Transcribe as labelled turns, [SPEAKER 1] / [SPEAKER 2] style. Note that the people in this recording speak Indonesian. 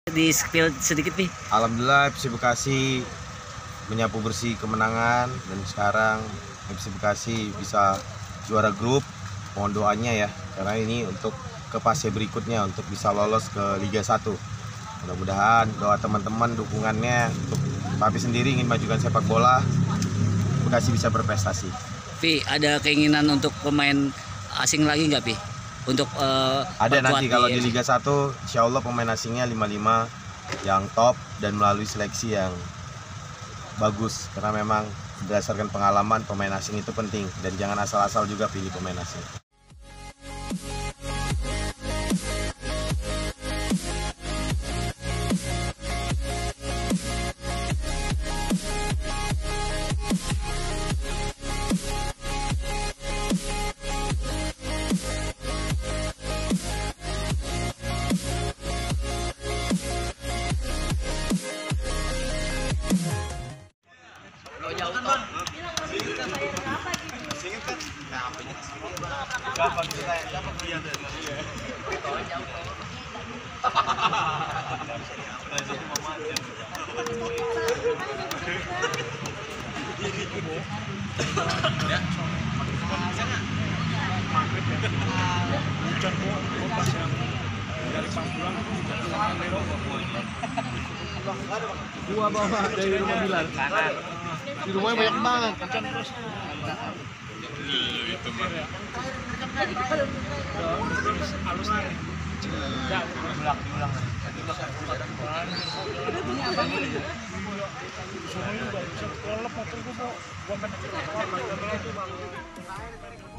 [SPEAKER 1] Di spill sedikit nih.
[SPEAKER 2] Alhamdulillah FC Bekasi menyapu bersih kemenangan dan sekarang FC Bekasi bisa juara grup. Mohon doanya ya, karena ini untuk ke fase berikutnya untuk bisa lolos ke Liga 1. Mudah-mudahan doa teman-teman, dukungannya untuk Papi sendiri ingin majukan sepak bola Bekasi bisa berprestasi.
[SPEAKER 1] Pi, ada keinginan untuk pemain asing lagi nggak, Pi? Untuk
[SPEAKER 2] ada nanti kalau di Liga 1 insya Allah pemain asingnya 55 yang top dan melalui seleksi yang bagus, karena memang berdasarkan pengalaman pemain asing itu penting dan jangan asal-asal juga pilih pemain asing.
[SPEAKER 3] Gua bawa dari rumah Bilar. Di rumahnya banyak banget. Itu mah. Halus